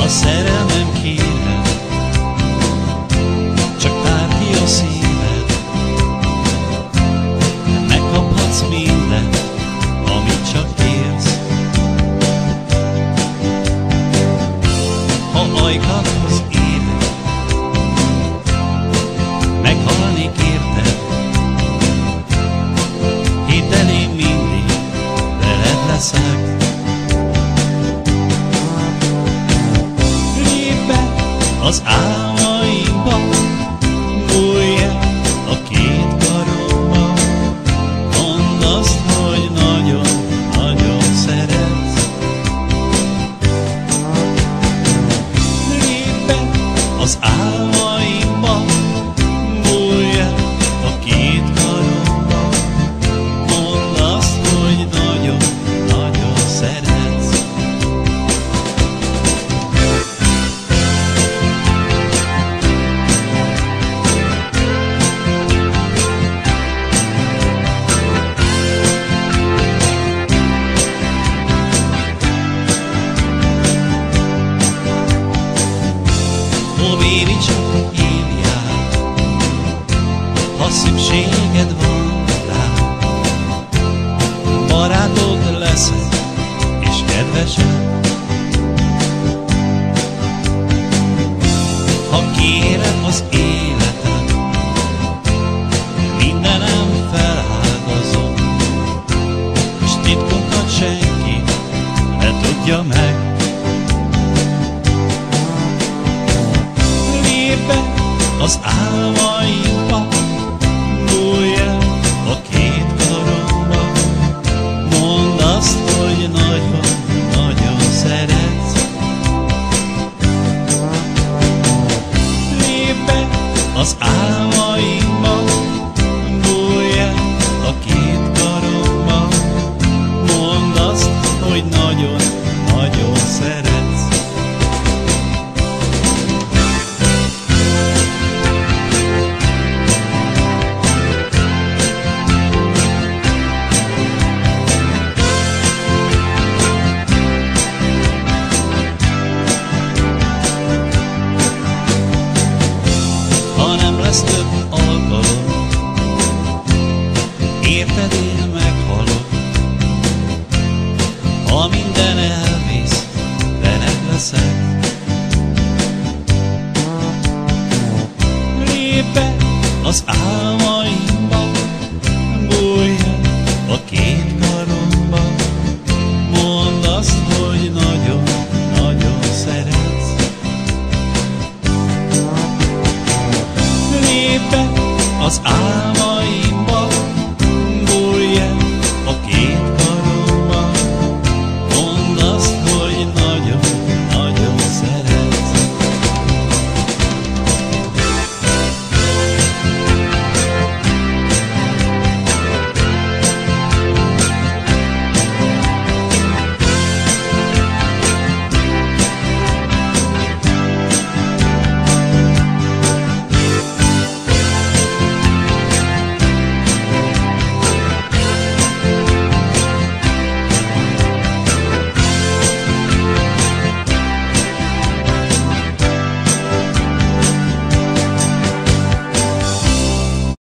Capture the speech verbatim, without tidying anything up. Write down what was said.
szerelmem kéne, csak tárd ki a szíved, megkaphatsz mindent, amit csak érsz. Ha ajkat az élet, meghalnék érted, hidd el, én mindig veled leszek. Az álmaimba, bújj el a két karomba, mondd azt, hogy nagyon-nagyon szeretsz. Lépj be az álmaimba, bújj el a két karomba, mondd azt, hogy nagyon-nagyon szeretsz. Véri csak én jár, ha szükséged van rá, barátod leszek és kedvesed. Ha kéred az életem, mindenem feláldozom, és titkunkat senki ne tudja meg. Az álmaimba, bújj el a két karomba, mondd azt, hogy nagyon-nagyon szeretsz. Lépj be az álmaimba, bújj el a két karomba, mondd azt, hogy nagyon-nagyon szeretsz. Lesz több alkalom, érted, én meghalok. Ha minden elvész, veled leszek. Lépj be az álmaimba,